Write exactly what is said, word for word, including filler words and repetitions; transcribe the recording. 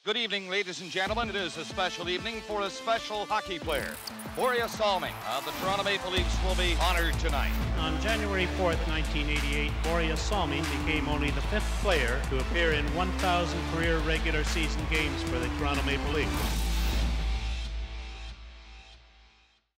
Good evening, ladies and gentlemen. It is a special evening for a special hockey player. Borje Salming of the Toronto Maple Leafs will be honored tonight. On January fourth, nineteen eighty-eight, Borje Salming became only the fifth player to appear in one thousand career regular season games for the Toronto Maple Leafs.